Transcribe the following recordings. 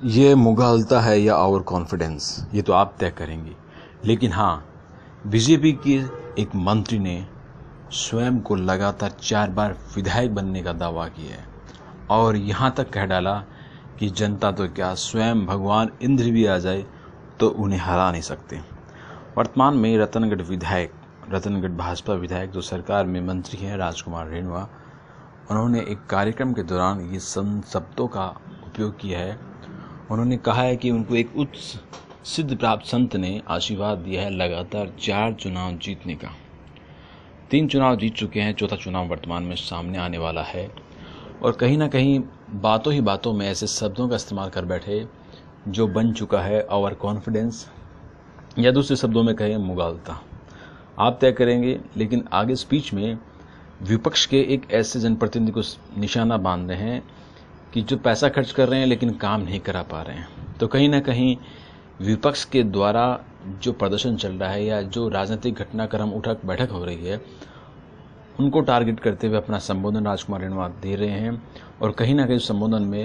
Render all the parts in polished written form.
ये मुगालता है या ओवर कॉन्फिडेंस, ये तो आप तय करेंगे। लेकिन हाँ, बीजेपी के एक मंत्री ने स्वयं को लगातार 4 बार विधायक बनने का दावा किया है और यहाँ तक कह डाला कि जनता तो क्या, स्वयं भगवान इंद्र भी आ जाए तो उन्हें हरा नहीं सकते। वर्तमान में रतनगढ़ भाजपा विधायक जो सरकार में मंत्री हैं, राजकुमार रेणुआ, उन्होंने एक कार्यक्रम के दौरान ये शब्दों का उपयोग किया है। उन्होंने कहा है कि उनको एक उच्च सिद्ध प्राप्त संत ने आशीर्वाद दिया है लगातार 4 चुनाव जीतने का। 3 चुनाव जीत चुके हैं, चौथा चुनाव वर्तमान में सामने आने वाला है और कहीं ना कहीं बातों ही बातों में ऐसे शब्दों का इस्तेमाल कर बैठे जो बन चुका है ओवर कॉन्फिडेंस, या दूसरे शब्दों में कहें मुगालता। आप तय करेंगे। लेकिन आगे स्पीच में विपक्ष के एक ऐसे जनप्रतिनिधि को निशाना बांध रहे हैं कि जो पैसा खर्च कर रहे हैं लेकिन काम नहीं करा पा रहे हैं। तो कहीं ना कहीं विपक्ष के द्वारा जो प्रदर्शन चल रहा है या जो राजनीतिक घटनाक्रम उठक बैठक हो रही है, उनको टारगेट करते हुए अपना संबोधन राजकुमार रेणुआ दे रहे हैं और कहीं ना कहीं संबोधन में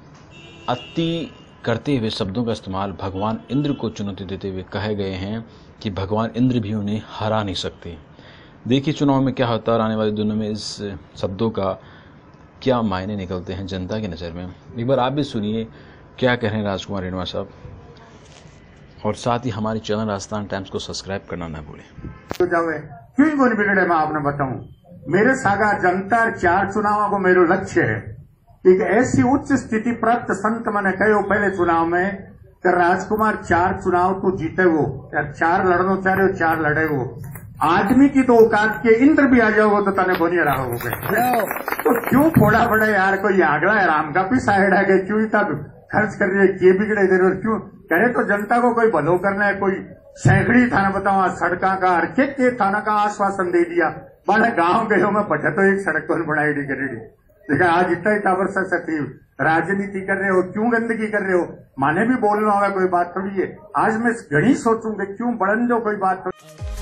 अति करते हुए शब्दों का इस्तेमाल भगवान इंद्र को चुनौती देते हुए कहे गए हैं कि भगवान इंद्र भी उन्हें हरा नहीं सकते। देखिए चुनाव में क्या होता है और आने वाले दिनों में इस शब्दों का क्या मायने निकलते हैं जनता की नज़र में। एक बार आप भी सुनिए क्या कह रहे हैं राजकुमार रेणुआ साहब, और साथ ही हमारे चैनल राजस्थान टाइम्स को सब्सक्राइब करना ना भूलें। क्यों को नहीं बिगड़े, मैं आपने बताऊं। मेरे सागा जनता 4 चुनावों को मेरा लक्ष्य है। एक ऐसी उच्च स्थिति प्राप्त संत मैंने कहो पहले चुनाव में कि राजकुमार 4 चुनाव तो जीते वो, 4 लड़ना चाह रहे हो, 4 लड़े वो। आदमी की तो औकात के इंद्र भी आ जाओगे तो तने बोनिया रहा हो गए। तो क्यों फोड़ा पड़े यार, कोई आगला है राम का भी साइड है गए, क्यों इतना खर्च कर रही है, ये बिगड़े दे रहे, क्यों कहे तो जनता को कोई भलो करना है। कोई सैकड़ी थाना बताओ सड़का का अर्के के थाना का आश्वासन दे दिया, माने गांव गए मैं बटे तो एक सड़क को बनाई करेगी। देखा आज इतना ही टावर सती राजनीति कर रहे हो, क्यों गंदगी कर रहे हो, माने भी बोलना होगा, कोई बात थोड़ी है। आज मैं घड़ी सोचूंगी क्यों बड़न जो कोई बात थोड़ी।